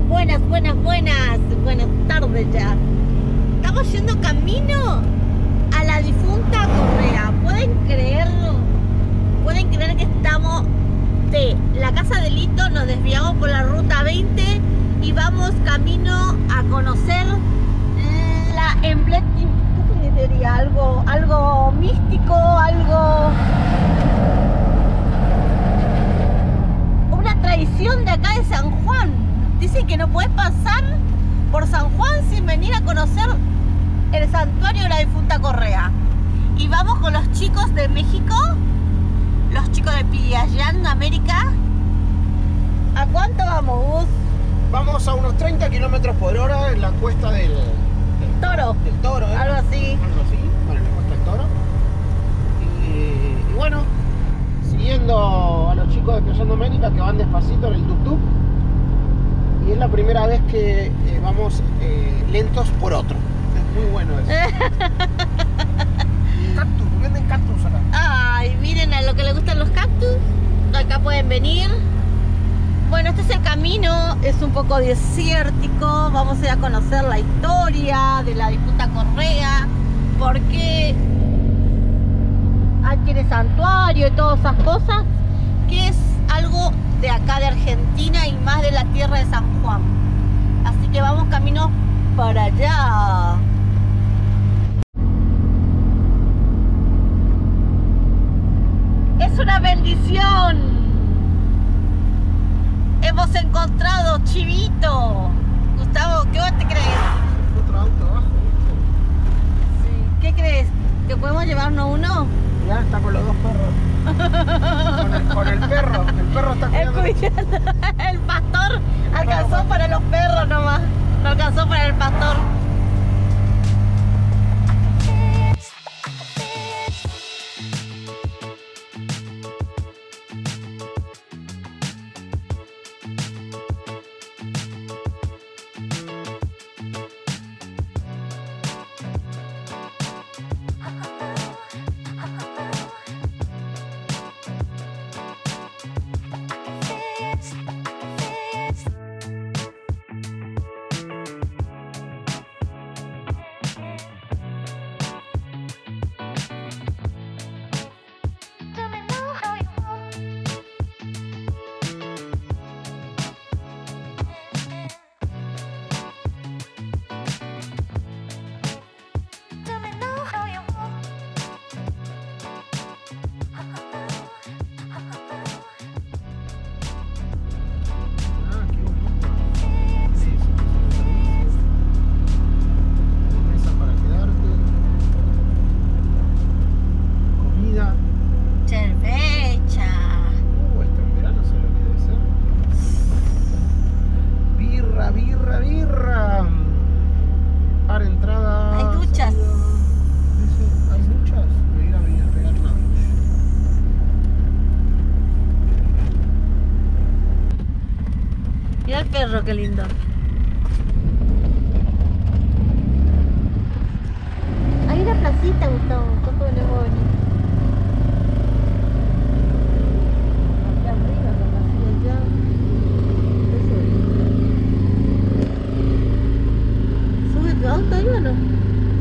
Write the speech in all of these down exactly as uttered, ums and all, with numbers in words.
Buenas, buenas, buenas. Buenas tardes ya. Estamos yendo camino a la difunta Correa. ¿Pueden creerlo? ¿Pueden creer que estamos de la casa de Lito? Nos desviamos por la ruta veinte y vamos camino a conocer la emblemática. ¿Qué sería? Algo, algo místico, algo... una tradición de acá de San Juan. Dicen que no puedes pasar por San Juan sin venir a conocer el santuario de la difunta Correa. Y vamos con los chicos de México, los chicos de Piyayán, América. ¿A cuánto vamos, Gus? Vamos a unos treinta kilómetros por hora en la cuesta del, del Toro. Del Toro, ¿eh? Algo así. Algo así, bueno, en la cuesta del Toro. Y, y bueno, siguiendo a los chicos de Piyayán, América, que van despacito en el tuk-tuk. Y es la primera vez que eh, vamos eh, lentos por otro. Es muy bueno eso. Cactus, venden cactus acá. Ay, miren a lo que les gustan los cactus. Acá pueden venir. Bueno, este es el camino, es un poco desértico. Vamos a ir a conocer la historia de la difunta Correa, por qué aquí tiene santuario y todas esas cosas, que es algo de acá de Argentina y más de la tierra de San Juan. Así que vamos camino para allá. Es una bendición. Hemos encontrado chivito. Gustavo, ¿qué vos te crees? Otro auto abajo. Sí. ¿Qué crees? ¿Que podemos llevarnos uno? Ya está con los dos perros. Con el, con el perro. El perro está El, cuidando. el pastor alcanzó para los perros nomás. No alcanzó para el pastor. Mira el perro, qué lindo. Hay una placita, Gustavo. ¿Cómo podemos venir? Acá arriba, la placita allá. Eso es. ¿Sube tu auto ahí o no?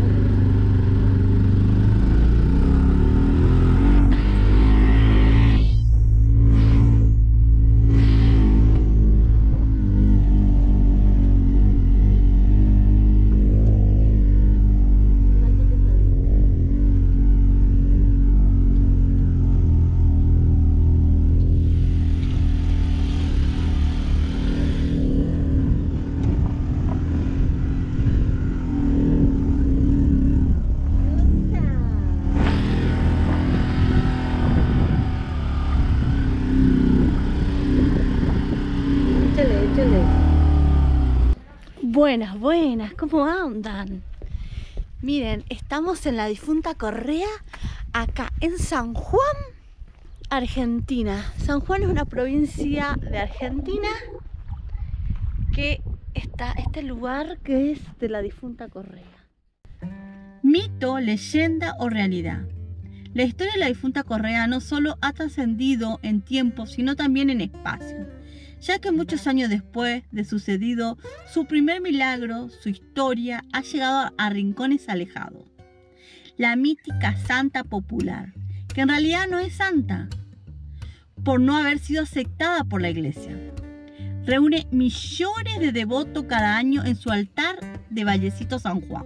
Buenas, buenas, ¿cómo andan? Miren, estamos en la difunta Correa, acá en San Juan, Argentina. San Juan es una provincia de Argentina que está este lugar que es de la difunta Correa. Mito, leyenda o realidad. La historia de la difunta Correa no solo ha trascendido en tiempo, sino también en espacio. ya que muchos años después de sucedido su primer milagro, su historia ha llegado a rincones alejados. La mítica santa popular, que en realidad no es santa, por no haber sido aceptada por la iglesia. Reúne millones de devotos cada año en su altar de Vallecito San Juan.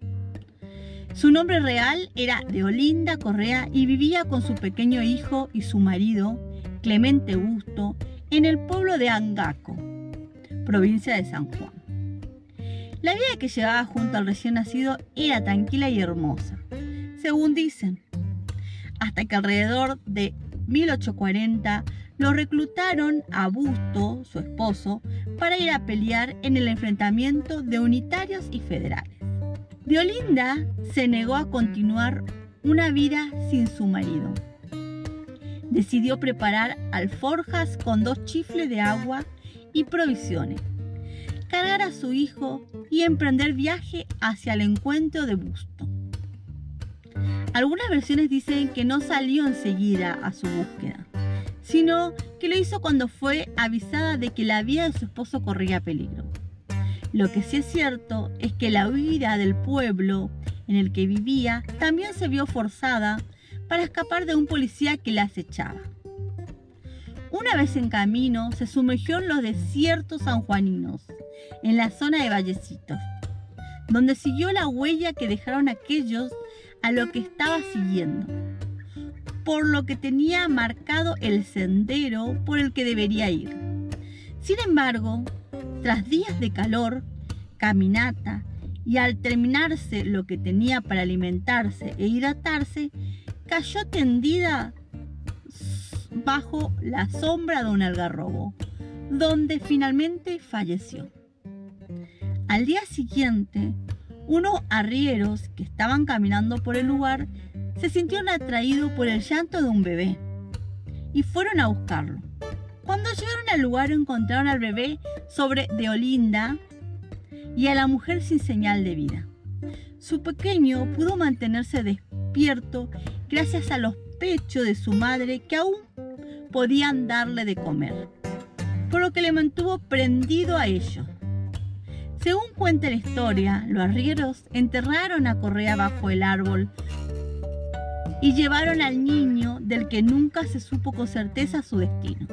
Su nombre real era Deolinda Correa y vivía con su pequeño hijo y su marido, Clemente Busto, en el pueblo de Angaco, provincia de San Juan. La vida que llevaba junto al recién nacido era tranquila y hermosa, según dicen, hasta que alrededor de mil ochocientos cuarenta lo reclutaron a Busto, su esposo, para ir a pelear en el enfrentamiento de unitarios y federales. Deolinda se negó a continuar una vida sin su marido. Decidió preparar alforjas con dos chifles de agua y provisiones, cargar a su hijo y emprender viaje hacia el encuentro de Busto. Algunas versiones dicen que no salió enseguida a su búsqueda, sino que lo hizo cuando fue avisada de que la vida de su esposo corría peligro. Lo que sí es cierto es que la huida del pueblo en el que vivía también se vio forzada para escapar de un policía que la acechaba. Una vez en camino, se sumergió en los desiertos sanjuaninos, en la zona de Vallecitos, donde siguió la huella que dejaron aquellos a lo que estaba siguiendo, por lo que tenía marcado el sendero por el que debería ir. Sin embargo, tras días de calor, caminata y al terminarse lo que tenía para alimentarse e hidratarse, cayó tendida bajo la sombra de un algarrobo, donde finalmente falleció. Al día siguiente, unos arrieros que estaban caminando por el lugar se sintieron atraídos por el llanto de un bebé y fueron a buscarlo. Cuando llegaron al lugar encontraron al bebé sobre Deolinda y a la mujer sin señal de vida. Su pequeño pudo mantenerse despierto gracias a los pechos de su madre que aún podían darle de comer, por lo que le mantuvo prendido a ellos. Según cuenta la historia, los arrieros enterraron a Correa bajo el árbol y llevaron al niño del que nunca se supo con certeza su destino.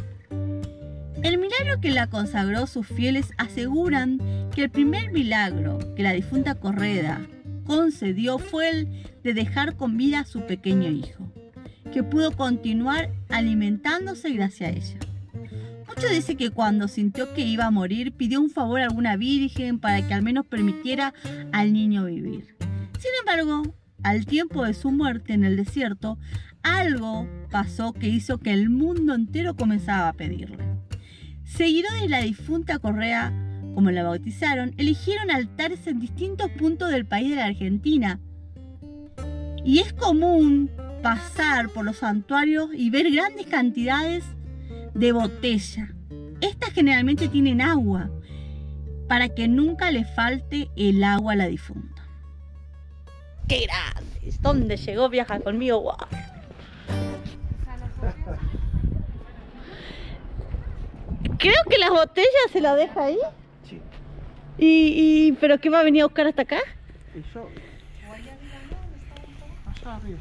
El milagro que la consagró, sus fieles aseguran que el primer milagro que la difunta Correa concedió fue el de dejar con vida a su pequeño hijo, que pudo continuar alimentándose gracias a ella. Muchos dicen que cuando sintió que iba a morir, pidió un favor a alguna virgen para que al menos permitiera al niño vivir. Sin embargo, al tiempo de su muerte en el desierto, algo pasó que hizo que el mundo entero comenzara a pedirle. Seguidores de la difunta Correa, como la bautizaron, eligieron altares en distintos puntos del país de la Argentina. Y es común pasar por los santuarios y ver grandes cantidades de botella. Estas generalmente tienen agua, para que nunca le falte el agua a la difunta. ¡Qué grande! ¿Dónde llegó? Viaja conmigo. ¡Wow! Creo que las botellas se las deja ahí. Sí. ¿Y, y pero qué va a venir a buscar hasta acá? Y yo... allá arriba.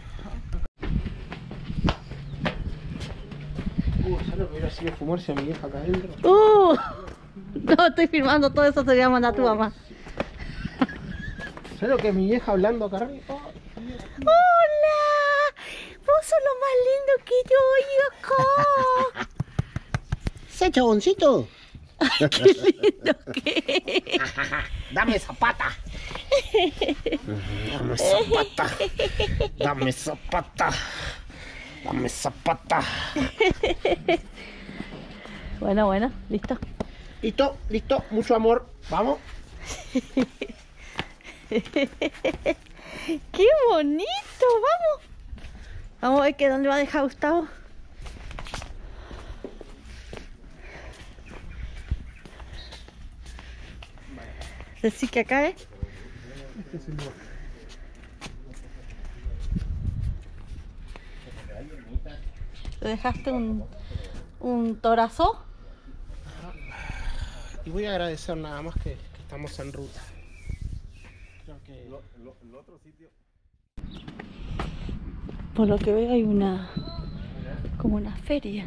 Uh, ¿sabes lo que hubiera sido fumarse a mi vieja acá adentro? Uh, no, estoy filmando todo eso, te voy a mandar a tu mamá. ¿Sabes lo que es mi vieja hablando acá arriba? Oh, ¡hola! Vos sos lo más lindo que yo oí acá. ¿Ese chaboncito? Ay, qué lindo que es. Dame esa pata. Dame esa pata. Dame esa pata. Dame esa pata. Bueno, bueno, listo. Listo, listo, mucho amor. Vamos. ¡Qué bonito! Vamos. Vamos a ver que dónde va a dejar Gustavo. Decir que acá es. Este es el lugar. ¿Le dejaste un, un torazo? Y voy a agradecer nada más que, que estamos en ruta. Creo que... Lo, lo, el otro sitio. Por lo que veo hay una... como una feria.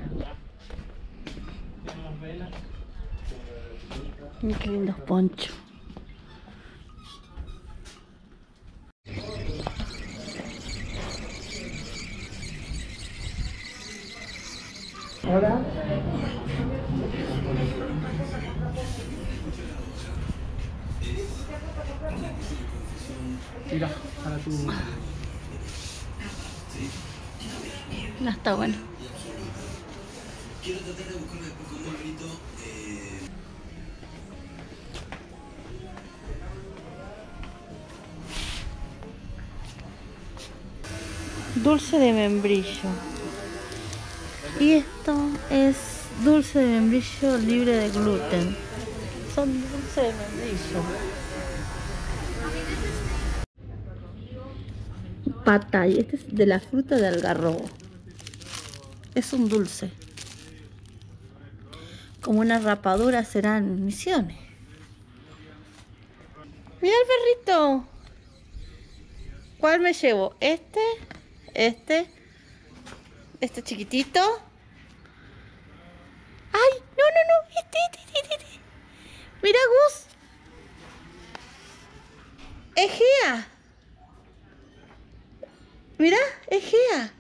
Mira qué lindos ponchos. Hola. Mira, para tu... No, está bueno. Quiero tratar de buscarme después con un grito. Eh... Dulce de membrillo. Y esto es dulce de membrillo libre de gluten. Son dulce de membrillo. Patay, este es de la fruta de algarrobo. Es un dulce. Como una rapadura serán Misiones. Mira el perrito. ¿Cuál me llevo? ¿Este? ¿Este? ¿Este chiquitito? ¡Ay! No, no, no. Este, este, este, este. Mira, Gus. Egea. Mira, Egea.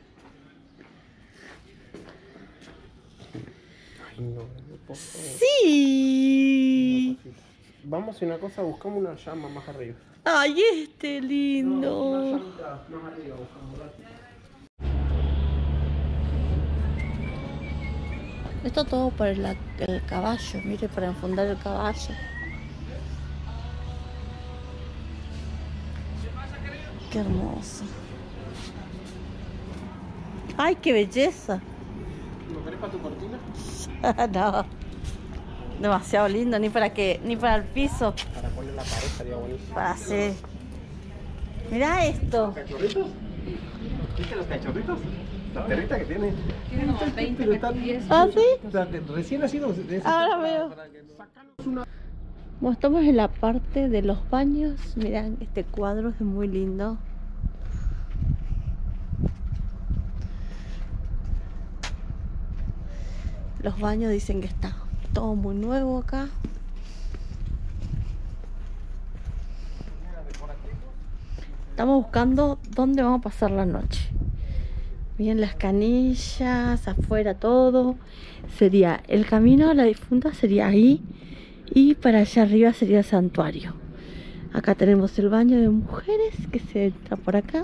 Ay, no, no puedo. Sí. Vamos a una cosa, buscamos una llama más arriba. Ay, este lindo. No, una llamita más arriba buscamos. Esto todo para el, el caballo, mire, para enfundar el caballo. Qué hermoso. Ay, qué belleza. ¿Lo querés para tu cortina? No. Demasiado lindo, ni para qué, ni para el piso. Para poner la pared estaría buenísimo. Para hacer. Mirá esto. ¿Cachorritos? ¿Viste los cachorritos? La perrita que tiene. Tiene como veinte cachorritos. ¿Ah, sí? O sea, de- recién nacidos. de esos- Ahora veo. para que no- Bueno, estamos en la parte de los baños. Mirá, este cuadro es muy lindo. Los baños dicen que está todo muy nuevo acá. Estamos buscando dónde vamos a pasar la noche. Bien, las canillas, afuera todo. Sería el camino a la difunta, sería ahí. Y para allá arriba sería el santuario. Acá tenemos el baño de mujeres que se entra por acá.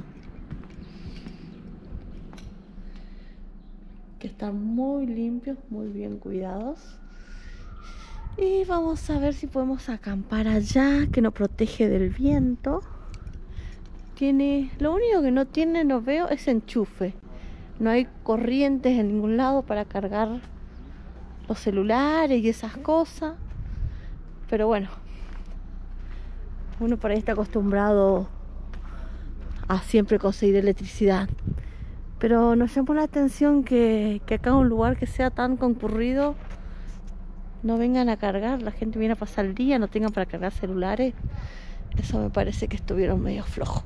Que están muy limpios, muy bien cuidados. Y vamos a ver si podemos acampar allá, que nos protege del viento. Tiene, lo único que no tiene, no veo, es enchufe. No hay corrientes en ningún lado para cargar los celulares y esas cosas. Pero bueno, uno por ahí está acostumbrado a siempre conseguir electricidad. Pero nos llamó la atención que, que acá un lugar que sea tan concurrido no vengan a cargar, la gente viene a pasar el día, no tengan para cargar celulares. Eso me parece que estuvieron medio flojos.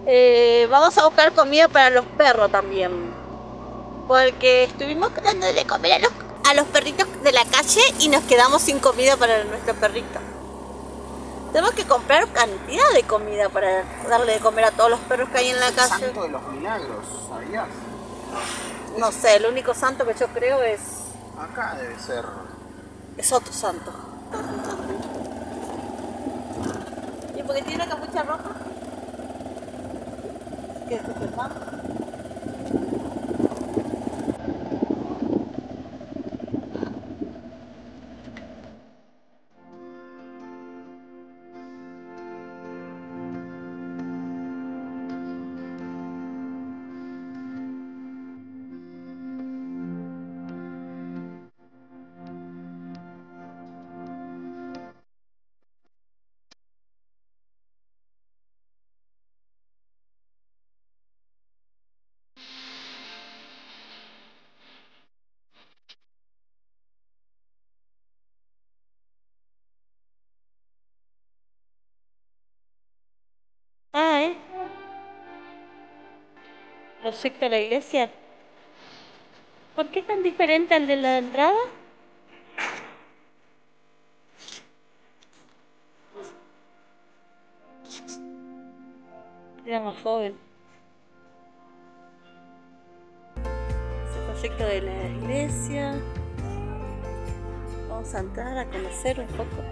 Eh, vamos a buscar comida para los perros también. Porque estuvimos dándole de comer a los, a los perritos de la calle y nos quedamos sin comida para nuestros perritos. Tenemos que comprar cantidad de comida para darle de comer a todos los perros que hay en la El calle. santo de los milagros, ¿sabías? No sé, el único santo que yo creo es... Acá debe ser. es otro santo. ¿Y porque tiene la capucha roja? ¿Qué es Superman? Ah, ¿eh? ¿Proyecto de la iglesia? ¿Por qué es tan diferente al de la entrada? Era más joven. Es el proyecto de la iglesia. Vamos a entrar a conocer un poco.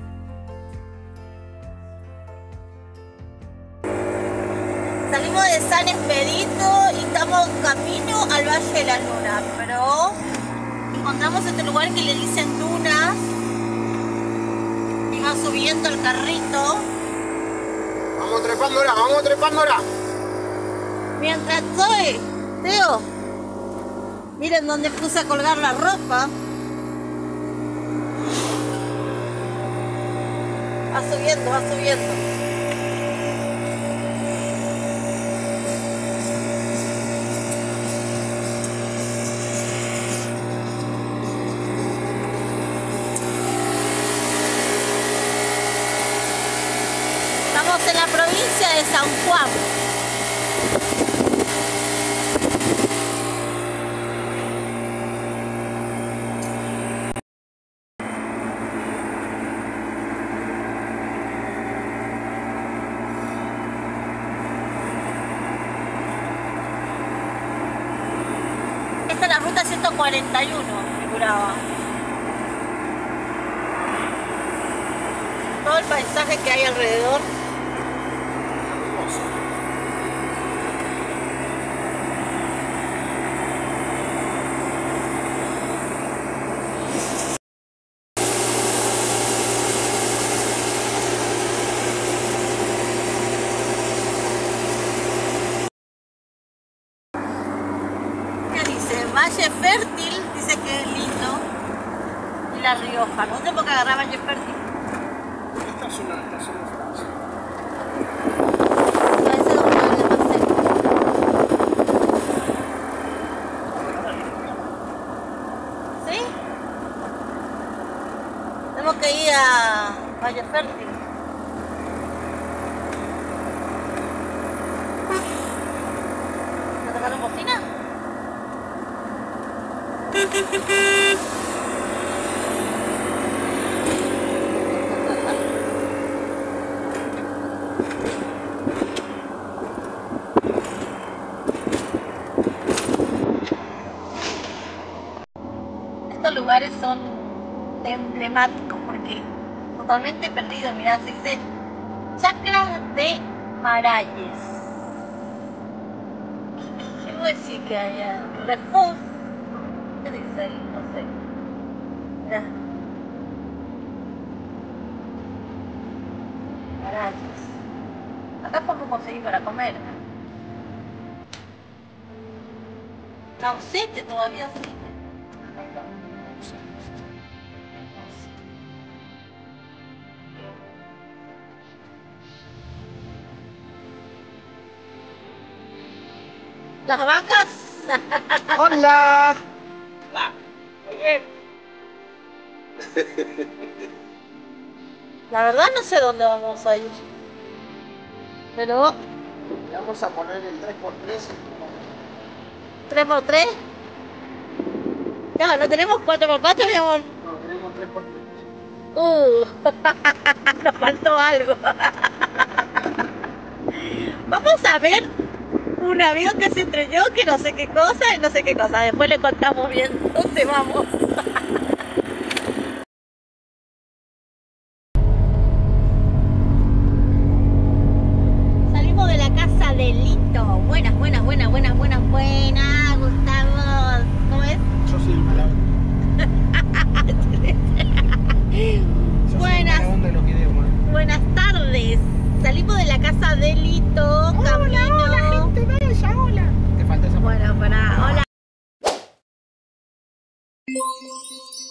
Salimos de San Expedito y estamos camino al Valle de la Luna, pero encontramos este lugar que le dicen dunas. Y va subiendo el carrito. Vamos trepándola, vamos trepándola. Mientras estoy, Teo, miren dónde puse a colgar la ropa. Va subiendo, va subiendo. Estamos en la provincia de San Juan. Esta es la ruta ciento cuarenta y uno, figuraba. Todo el paisaje que hay alrededor. Valle Fértil, dice que es lindo. Y La Rioja, no sé por qué agarrar Valle Fértil. Esta es una estación de Francia. Parece donde hay de paseo. ¿Sí? Tenemos que ir a Valle Fértil. ¿Me tocaron bocina? Estos lugares son emblemáticos porque totalmente perdidos. Mirá, se dice Chacra de Maralles. ¿Qué voy a decir que haya? Refugio. ¿Qué dice ahí? No sé. Mirá. Maralles. Acá podemos conseguir para comer. Naucete todavía sí. Las vacas. ¡Hola! Muy bien. La verdad no sé dónde vamos a ir. Pero Le vamos a poner el tres por tres. ¿tres por tres? No, ¿no tenemos cuatro por cuatro, mi amor? No, tenemos tres por tres. Uh, nos faltó algo. Vamos a ver un avión que se estrelló, que no sé qué cosa, y no sé qué cosa. Después le contamos bien dónde vamos. Salimos de la casa de Lito. Buenas, buenas, buenas, buenas, buenas, buenas, Gustavo. ¿Cómo es? Yo soy el mala onda. Yo Buenas. soy el mala onda de los videos, man. Buenas tardes. Salimos de la casa de Lito. Camino. Hola, gente bella, hola. Te falta esa parte. Bueno, para. Hola.